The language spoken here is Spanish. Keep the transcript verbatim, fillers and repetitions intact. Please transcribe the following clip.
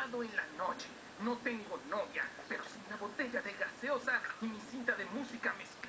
sábado en la noche. No tengo novia, pero sin una botella de gaseosa y mi cinta de música mezclada.